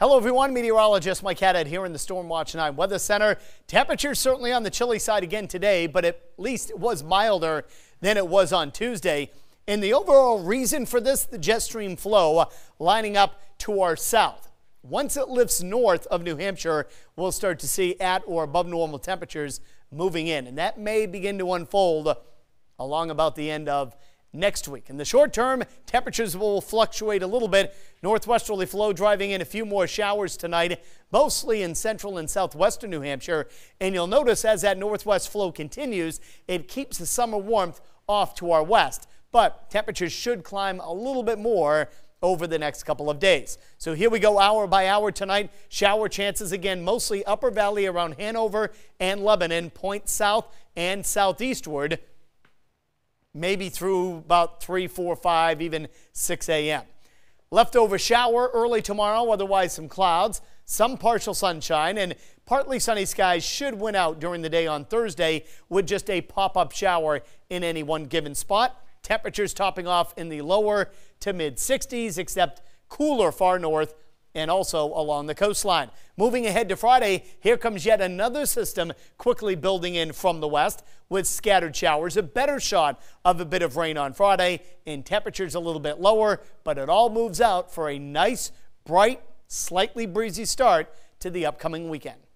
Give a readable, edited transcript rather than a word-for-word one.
Hello everyone, meteorologist Mike Haddad here in the Storm Watch 9 Weather Center. Temperatures certainly on the chilly side again today, but at least it was milder than it was on Tuesday. And the overall reason for this, the jet stream flow lining up to our south. Once it lifts north of New Hampshire, we'll start to see at or above normal temperatures moving in. And that may begin to unfold along about the end of next week. In the short term, temperatures will fluctuate a little bit. Northwesterly flow driving in a few more showers tonight, mostly in central and southwestern New Hampshire. And you'll notice as that northwest flow continues, it keeps the summer warmth off to our west. But temperatures should climb a little bit more over the next couple of days. So here we go hour by hour tonight. Shower chances again, mostly upper valley around Hanover and Lebanon, point south and southeastward. Maybe through about 3, 4, 5, even 6 a.m. Leftover shower early tomorrow, otherwise some clouds, some partial sunshine, and partly sunny skies should win out during the day on Thursday with just a pop-up shower in any one given spot. Temperatures topping off in the lower to mid 60s, except cooler far north and also along the coastline. Moving ahead to Friday, here comes yet another system quickly building in from the west with scattered showers. A better shot of a bit of rain on Friday, and temperatures a little bit lower, but it all moves out for a nice, bright, slightly breezy start to the upcoming weekend.